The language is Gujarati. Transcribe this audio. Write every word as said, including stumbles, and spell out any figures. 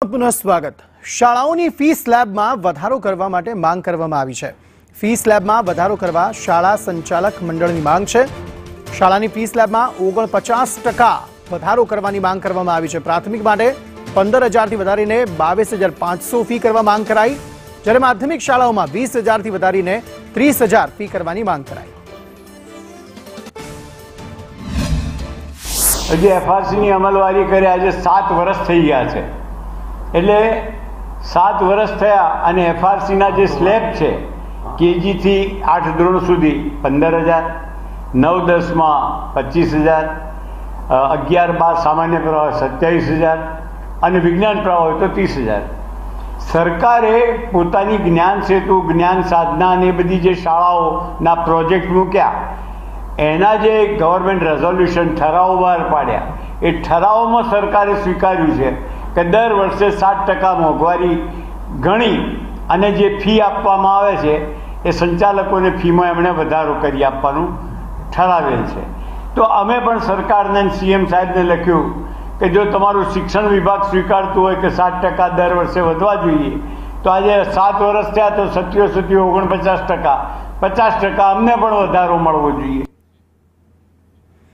પુનઃ સ્વાગત। શાળાઓની ફી સ્લેબમાં વધારો કરવા માટે માંગ કરવામાં આવી છે। ફી સ્લેબમાં વધારો કરવા શાળા સંચાલક મંડળની માંગ છે। શાળાની ફી સ્લેબમાં ઓગણપચાસ ટકા વધારો કરવાની માંગ કરવામાં આવી છે। પ્રાથમિક માટે પંદર હજારથી વધારીને બાવીસ હજાર પાંચસો ફી કરવા માંગ કરાઈ, જ્યારે માધ્યમિક શાળાઓમાં વીસ હજારથી વધારીને ત્રીસ હજાર ફી કરવાની માંગ કરાઈ। હજી એફઆરસીની અમલવારી કરે આજે સાત વર્ષ થઈ ગયા છે, એટલે સાત વર્ષ થયા અને એફઆરસીના જે સ્લેબ છે કેજીથી આઠ ધોરણ સુધી પંદર હજાર, નવ દસમાં પચીસ હજાર, અગિયાર બાર સામાન્ય પ્રવાહ સત્યાવીસ હજાર અને વિજ્ઞાન પ્રવાહ હોય તો ત્રીસ હજાર। સરકારે પોતાની જ્ઞાન સેતુ, જ્ઞાન સાધના અને એ બધી જે શાળાઓના પ્રોજેક્ટ મૂક્યા, એના જે ગવર્મેન્ટ રેઝોલ્યુશન ઠરાવો બહાર પાડ્યા, એ ઠરાવોમાં સરકારે સ્વીકાર્યું છે કે દર વર્ષે સાત ટકા મોંઘવારી ગણી અને જે ફી આપવામાં આવે છે એ સંચાલકોને ફીમાં એમણે વધારો કરી આપવાનું ઠરાવેલ છે। તો અમે પણ સરકારને સીએમ સાહેબને લખ્યું કે જો તમારું શિક્ષણ વિભાગ સ્વીકારતું હોય કે સાત ટકા દર વર્ષે વધવા જોઈએ, તો આજે સાત વર્ષ થયા તો સત્યો સત્યો ઓગણપચાસ ટકા પચાસ ટકા અમને પણ વધારો મળવો જોઈએ।